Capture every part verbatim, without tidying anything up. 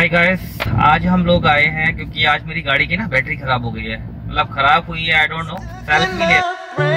Guys, आज हम लोग आए हैं क्योंकि आज मेरी गाड़ी की ना बैटरी खराब हो गई है। मतलब खराब हुई है, आई डोंट नो, सेल्फ भी ले।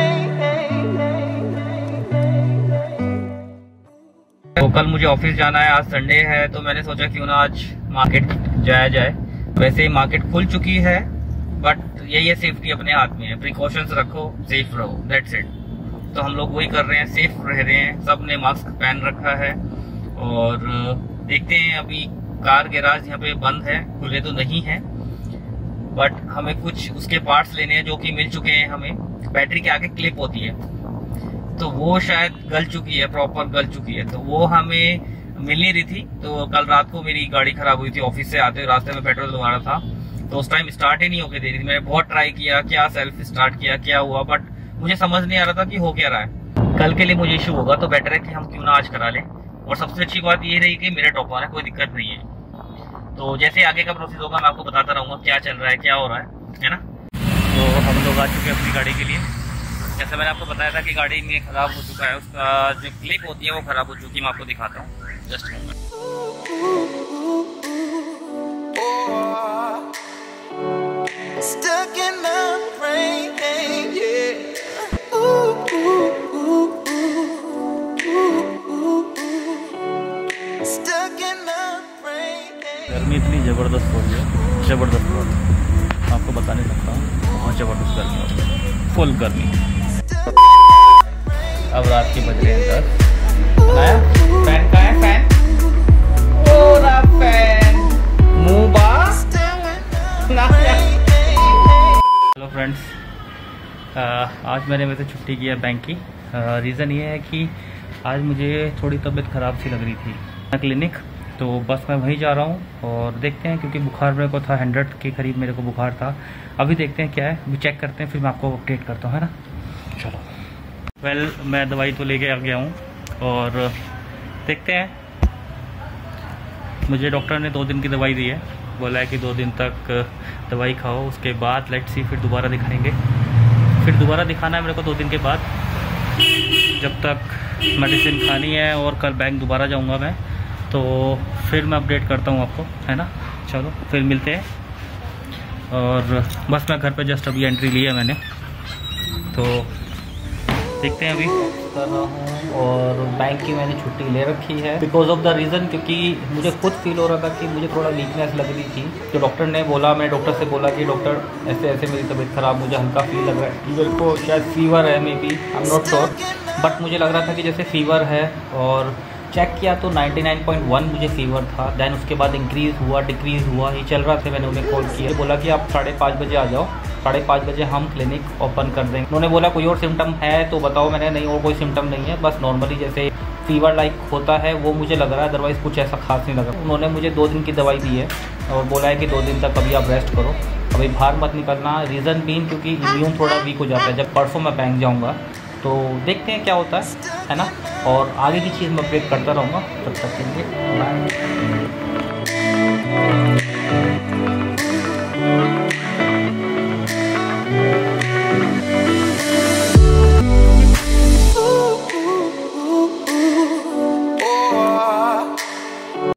तो कल मुझे ऑफिस जाना है, आज संडे है, तो मैंने सोचा क्यों ना आज मार्केट जाया जाए। वैसे मार्केट खुल चुकी है, बट यही है, सेफ्टी अपने हाथ में है। प्रिकॉशंस रखो, सेफ रहो, दैट्स इट। तो हम लोग वही कर रहे हैं, सेफ रह रहे हैं। सब ने मास्क पहन रखा है और देखते हैं। अभी कार गैराज यहाँ पे बंद है, खुले तो नहीं है, बट हमें कुछ उसके पार्ट्स लेने हैं जो कि मिल चुके हैं हमें। बैटरी के आगे क्लिप होती है, तो वो शायद गल चुकी है, प्रॉपर गल चुकी है, तो वो हमें मिल नहीं रही थी। तो कल रात को मेरी गाड़ी खराब हुई थी, ऑफिस से आते हुए रास्ते में पेट्रोल डलवाना था, तो उस टाइम स्टार्ट ही नहीं होके दे रही थी। मैंने बहुत ट्राई किया, क्या सेल्फ स्टार्ट किया, क्या हुआ, बट मुझे समझ नहीं आ रहा था कि हो क्या रहा है। कल के लिए मुझे इश्यू होगा, तो बेटर है कि हम क्यों ना आज करा लें। और सबसे अच्छी बात ये रही कि मेरे टॉप है, कोई दिक्कत नहीं है। तो जैसे आगे का प्रोसेस होगा मैं आपको बताता रहूंगा क्या चल रहा है, क्या हो रहा है, है ना। तो हम लोग आ चुके हैं अपनी गाड़ी के लिए। जैसे मैंने आपको बताया था कि गाड़ी में खराब हो चुका है, उसका जो क्लिप होती है वो खराब हो चुकी है। मैं आपको दिखाता हूँ, जस्ट मोमेंट। गर्मी इतनी ज़बरदस्त हो रही है, ज़बरदस्त हो रही है, आपको बता नहीं सकता हूँ। बहुत ज़बरदस्त गर्मी हो रही है, फुल गर्मी। अब रात के बज रहे हैं दस। बनाया फैन का है, फैन पूरा फैन मुंबा। हेलो फ्रेंड्स, आज मैंने वैसे छुट्टी की है बैंक की। रीज़न ये है कि आज मुझे थोड़ी तबीयत ख़राब सी लग रही थी क्लिनिक, तो बस मैं वहीं जा रहा हूँ और देखते हैं, क्योंकि बुखार मेरे को था, हंड्रेड के करीब मेरे को बुखार था। अभी देखते हैं क्या है, अभी चेक करते हैं, फिर मैं आपको अपडेट करता हूँ, है ना। चलो वेल well, मैं दवाई तो लेके आ गया हूँ और देखते हैं। मुझे डॉक्टर ने दो दिन की दवाई दी है, बोला है कि दो दिन तक दवाई खाओ, उसके बाद लेट्स सी फिर दोबारा दिखाएंगे। फिर दोबारा दिखाना है मेरे को दो दिन के बाद, जब तक मेडिसिन खानी है। और कल बैंक दोबारा जाऊँगा मैं, तो फिर मैं अपडेट करता हूँ आपको, है ना। चलो फिर मिलते हैं। और बस मैं घर पे जस्ट अभी एंट्री ली है मैंने, तो देखते हैं अभी कर रहा हूँ। और बैंक की मैंने छुट्टी ले रखी है बिकॉज ऑफ द रीज़न, क्योंकि मुझे खुद फील हो रहा था कि मुझे थोड़ा वीकनेस लग रही थी। तो डॉक्टर ने बोला, मैंने डॉक्टर से बोला कि डॉक्टर ऐसे ऐसे मेरी तबीयत ख़राब, मुझे हल्का फील लग रहा है, मेरे को शायद फीवर है, maybe I am not sure, but मुझे लग रहा था कि जैसे फीवर है। और चेक किया तो निन्यानवे पॉइंट वन मुझे फीवर था। दैन उसके बाद इंक्रीज़ हुआ, डिक्रीज़ हुआ, ये चल रहा था। मैंने उन्हें कॉल किया, बोला कि आप साढ़े पाँच बजे आ जाओ, साढ़े पाँच बजे हम क्लिनिक ओपन कर देंगे। उन्होंने बोला कोई और सिम्टम है तो बताओ। मैंने नहीं, और कोई सिम्टम नहीं है, बस नॉर्मली जैसे फीवर लाइक होता है वो मुझे लग रहा है, अदरवाइज़ कुछ ऐसा खास नहीं लग रहा। उन्होंने मुझे दो दिन की दवाई दी है और बोला है कि दो दिन तक अभी आप रेस्ट करो, अभी बाहर मत निकलना। रीज़न बीन क्योंकि इम्यून थोड़ा वीक हो जाता है। जब परसों मैं बैंक जाऊँगा तो देखते हैं क्या होता है, है ना। और आगे की चीज़ मैं अपडेट करता रहूँगा, तब तक के लिए बाय।